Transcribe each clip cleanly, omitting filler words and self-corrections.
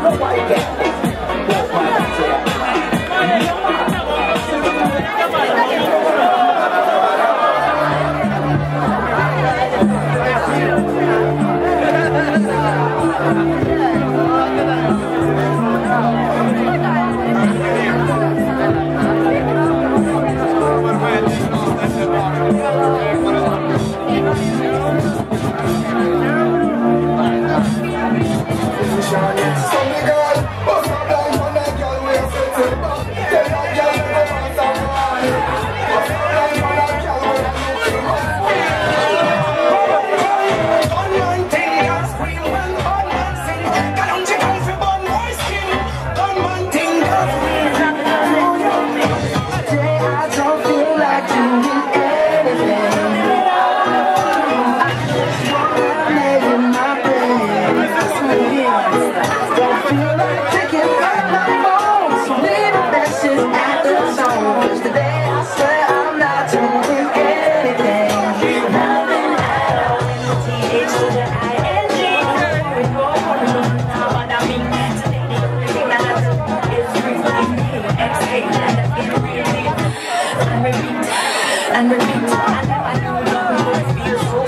And repeat, I know love feels so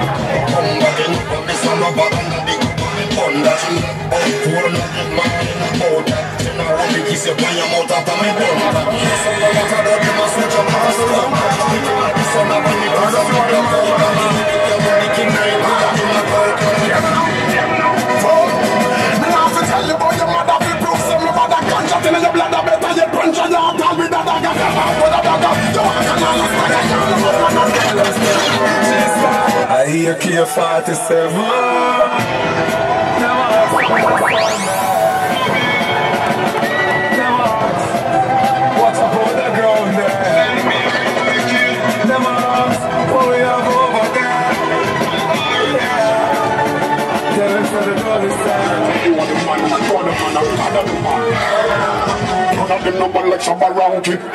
I hear K47. What's up on the ground there? The moms, what we have over there? Tell us for the brother side. You want the man, I want the man, I want the man. None of them no one like some around you.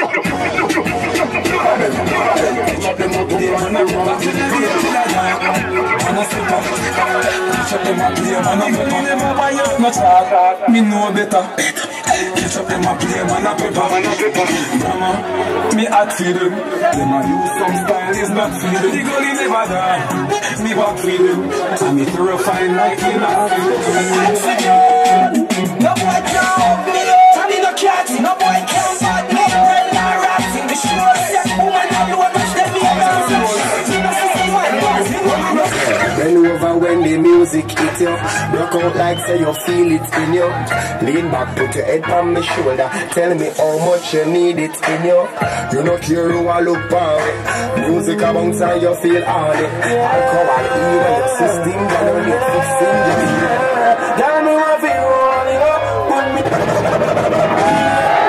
Me know better. Catch up them a play man a pepper. Mama, me hot for them. Them a use some style is not for them. The gully never die. Me back for them. And me terrifying like in a film. No boy can't help me. Tony no cat. No boy can't fight me. Red line rats in the show. Woman alone watch them be around. Bend over when the music hit you. Rock out like say you feel it in you. Lean back, put your head on my shoulder. Tell me how much you need it in you. You not care who I look for. Music amongst and you feel on it. Alcohol even your system gonna get fixing you. Tell me what you want, you know. Put me.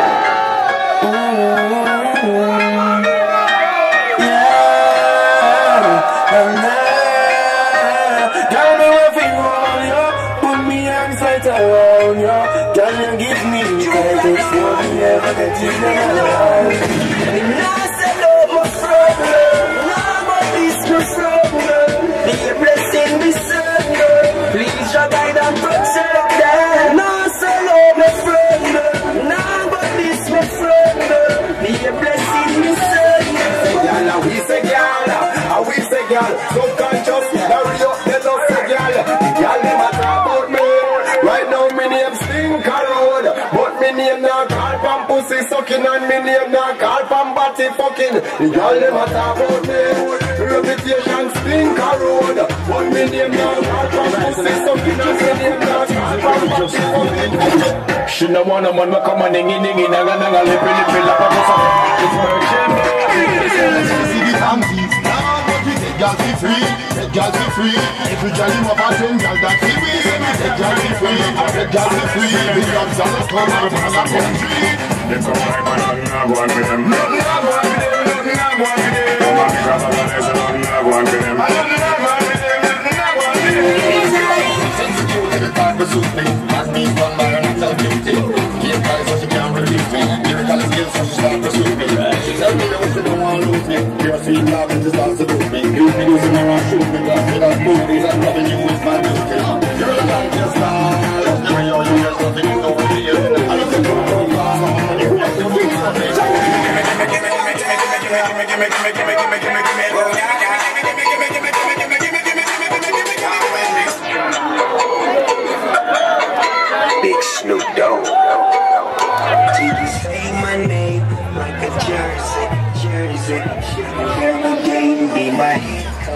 Around you, can you give me the for me ever get in the life? Now say love my problem, now but this my problem. Be a blessing, be certain. Please your guide and protect them. Now say love my problem, now but this my problem. Be a blessing, be certain. Y'all, we say y'all, we say y'all. Subconscious, hurry up, let us say y'all. Y'all never talk about me. Right now me name Stinker Road, but me name not call from pussy sucking and me name not call from body fucking. The girl them a talk about me, reputation Stinker Road, but me name not call from pussy sucking and me name not call from body fucking. She no wanna man me come and dingy dingy naga naga lippy lippy like a pussy. It's virgin. See the aunties now, but we take girls be free, take girls be free. If you jolly up and turn girl that see we. Take girls be free, take girls be free. The girls are not come out from the country. They come by man and not go on with them. Nothing not go on with them, nothing not go on with them. Come on because of that, so nothing not go on with them. Nothing not go on with them, nothing not go on with them. Sensitive to the time to suit me. As me run by her not tell guilty. Keep guys so she can't release me. Lyrical skills so she start to suit me. She tell me that she don't want to lose me. You're feet love and she starts to lose me. You be using her and shoot me. Cause without movies and loving you is my duty. You're like your star. Love the way you use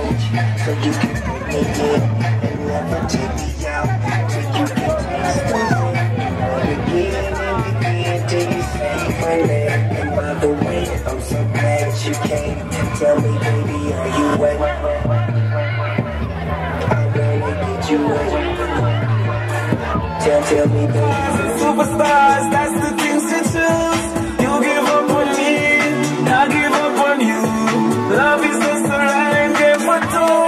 stage, so you can bring me in and never take me out, so you can taste the rain. Begin till you say my name. And by the way, I'm so glad that you came. Tell me, baby, are you wet? I wanna get you wet. Tell me, baby. Superstars, that's the things to choose. You give up on me, I give up on you. Love is just a rhyme, get for two.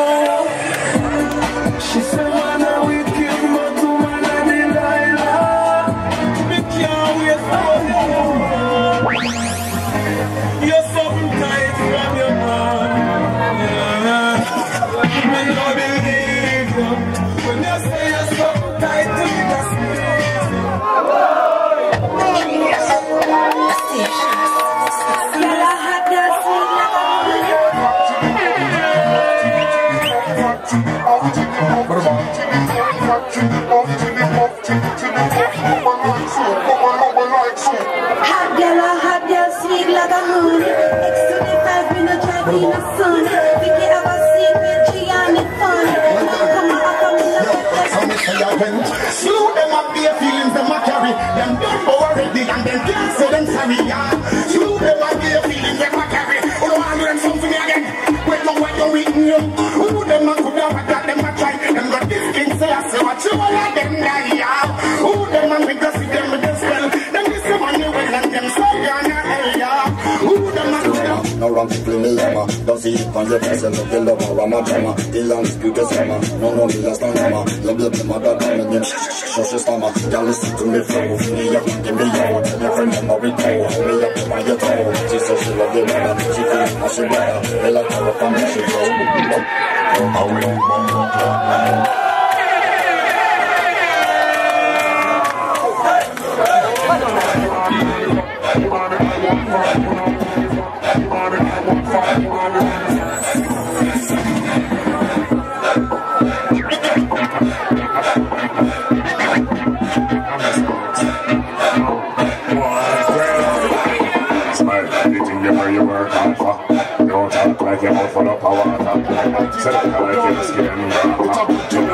She said, man, I will kill my two man and Delilah. Me can't wait for you. You're something tight from your mom. Yeah. Me no believe you when you say you're something tight to me. Hot girl, sweet like a moon. X25, we no drive in the sun. We can have a secret, G and it fun. Come back, Slew them up, their feelings, them a carry. Them done already and them can't say them sorry. Slew them up, their feelings, them a carry. Who don't want them something again? Wait, no, what you eating you? Who them a could have got them a try? Them got this king, say I say what you all of them die. Who them a make us see them with the spell? Them is the money well and them so young area. Who them a could have? No wrong to play me, yama. Don't see it on your face and look in love, Rama drama. The long speak is summer. No, me last time, mama. Love you, my dad, and then shut your stomach. Y'all listen to me flow. Me up, give me your tell your friend, I'm a big toe. Me up, my your toe. She says she love you, mama. She feels how she better. They like her up on me, she go. You work hard for. Don't talk like you're out for the power. Set up like you're scared.